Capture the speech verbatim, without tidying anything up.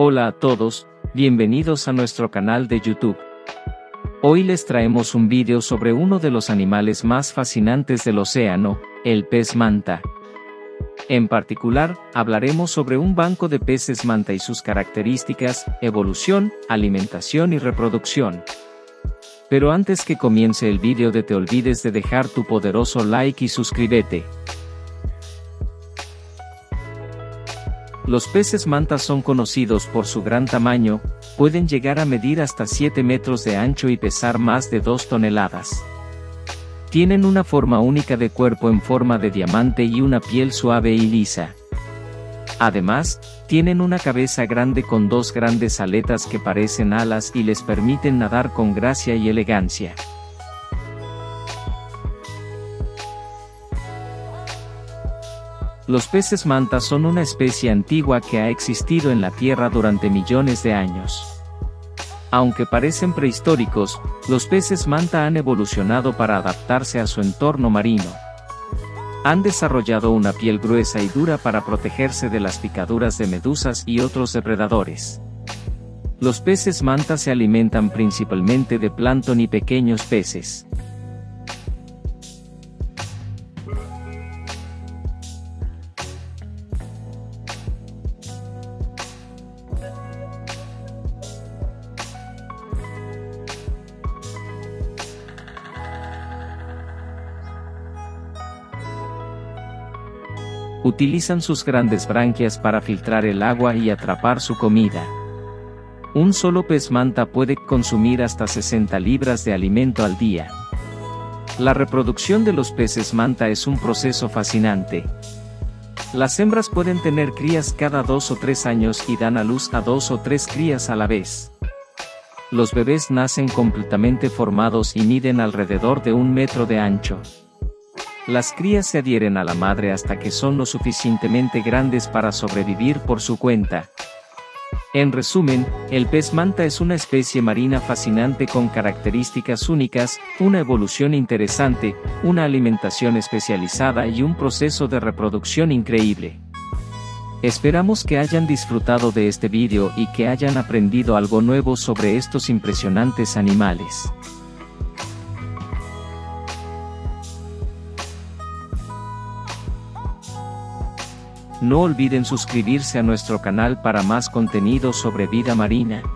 Hola a todos, bienvenidos a nuestro canal de YouTube. Hoy les traemos un vídeo sobre uno de los animales más fascinantes del océano, el pez manta. En particular, hablaremos sobre un banco de peces manta y sus características, evolución, alimentación y reproducción. Pero antes que comience el vídeo no te olvides de dejar tu poderoso like y suscríbete. Los peces manta son conocidos por su gran tamaño, pueden llegar a medir hasta siete metros de ancho y pesar más de dos toneladas. Tienen una forma única de cuerpo en forma de diamante y una piel suave y lisa. Además, tienen una cabeza grande con dos grandes aletas que parecen alas y les permiten nadar con gracia y elegancia. Los peces manta son una especie antigua que ha existido en la Tierra durante millones de años. Aunque parecen prehistóricos, los peces manta han evolucionado para adaptarse a su entorno marino. Han desarrollado una piel gruesa y dura para protegerse de las picaduras de medusas y otros depredadores. Los peces manta se alimentan principalmente de plancton y pequeños peces. Utilizan sus grandes branquias para filtrar el agua y atrapar su comida. Un solo pez manta puede consumir hasta sesenta libras de alimento al día. La reproducción de los peces manta es un proceso fascinante. Las hembras pueden tener crías cada dos o tres años y dan a luz a dos o tres crías a la vez. Los bebés nacen completamente formados y miden alrededor de un metro de ancho. Las crías se adhieren a la madre hasta que son lo suficientemente grandes para sobrevivir por su cuenta. En resumen, el pez manta es una especie marina fascinante con características únicas, una evolución interesante, una alimentación especializada y un proceso de reproducción increíble. Esperamos que hayan disfrutado de este vídeo y que hayan aprendido algo nuevo sobre estos impresionantes animales. No olviden suscribirse a nuestro canal para más contenido sobre vida marina.